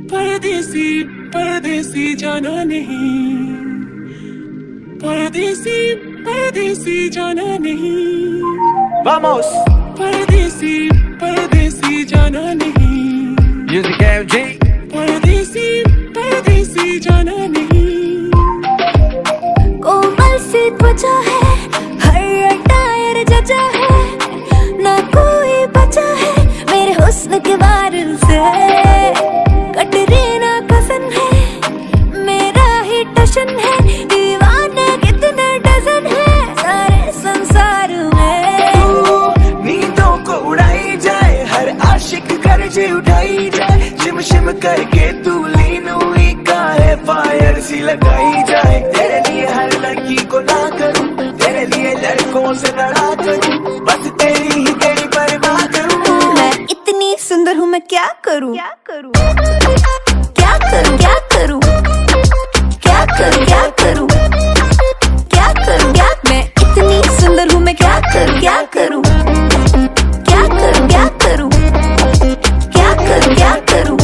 परदेसी परदेसी जाना नहीं, परदेसी परदेसी जाना नहीं, Vamos! परदेसी परदेसी जाना नहीं, Music MG! परदेसी परदेसी जाना नहीं। कोमल सी त्वचा है, हर टायर जचा है, ना कोई बचा है मेरे हुस्न के वारिस से। कटरीना कसन है, मेरा ही टशन है, दीवाने कितने डजन है सारे संसार में। नींदों को उड़ाई जाए, हर आशिक कर्जे उठाई जाए, शिम शिम करके तू लीन हुई का है फायर सी लगाई जाए। तेरे लिए हर लड़की को ना करूं, तेरे लिए लड़कों से लड़ा करूं, बस तेरी ही तेरी परवाह करूं। मैं इतनी सुंदर हूँ, मैं क्या करूँ क्या करूँ क्या करूँ क्या करूँ क्या करूँ क्या करूँ क्या करूँ क्या। मैं इतनी सुंदर हूँ, मैं क्या करूँ क्या करूँ क्या करूँ क्या करूँ क्या करूँ क्या करूँ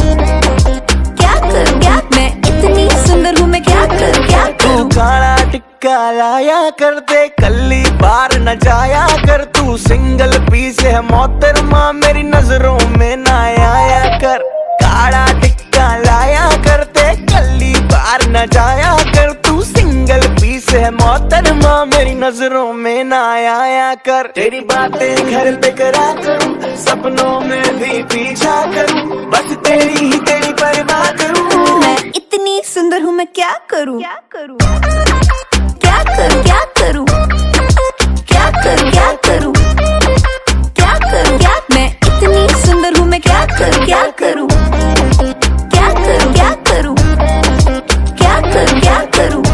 क्या करूँ क्या। मैं इतनी सुंदर हूँ, मैं क्या करूँ क्या करूँ। काला टिक्का लाया कर दे, कल्ली बार न जाया कर, तू सिंगल पीस है मोहतरमा मेरी नजरों में ना आया कर। काला टिक्का लाया कर दे, कल्ली बार न जाया कर, तू सिंगल पीस है मोहतरमा मेरी नजरों में ना आया कर। तेरी बातें घर पे करा करूं, सपनों में भी पीछा करूं, बस तेरी ही तेरी परवाह करूं। मैं इतनी सुंदर हूँ, मैं क्या करूँ क्या करूँ क्या करूँ क्या करूँ क्या करूँ क्या करूँ क्या करूँ क्या। मैं इतनी सुंदर हूँ, मैं क्या करूँ क्या करूँ क्या करूँ क्या करूँ क्या करूँ क्या करूँ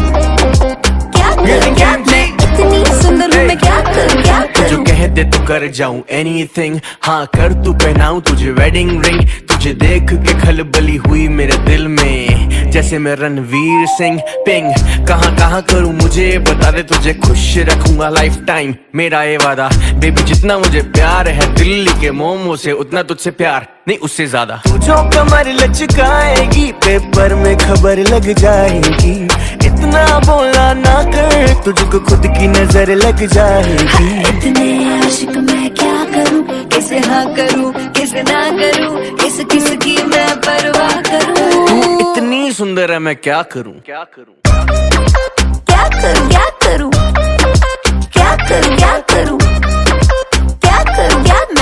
क्या करूँ क्या। मैं इतनी सुंदर हूँ, मैं क्या करूँ क्या जो करूँ। कह दे तो कर जाऊं एनीथिंग, हाँ कर तू पहनाऊं तुझे वेडिंग रिंग। तुझे देख के खलबली हुई मेरे दिल में, जैसे मैं रणवीर सिंह। पिंग कहाँ कहाँ करूं मुझे बता दे, तुझे खुश रखूंगा लाइफ टाइम मेरा ये वादा। बेबी जितना मुझे प्यार है दिल्ली के मोमो से, उतना तुझसे प्यार नहीं उससे ज्यादा। तू जो कमर लचकाएगी पेपर में खबर लग जाएगी, इतना बोला ना कर तुझको खुद की नजर लग जाएगी। इतने आशिक मैं क्या करूँ, किसे हाँ करूँ किसे ना करूँ, किस किस की मैं परवाह करूँ। तू इतनी सुंदर है मैं क्या करूँ क्या करूँ क्या करूँ क्या करूँ क्या करूँ क्या करूँ क्या करूँ क्या।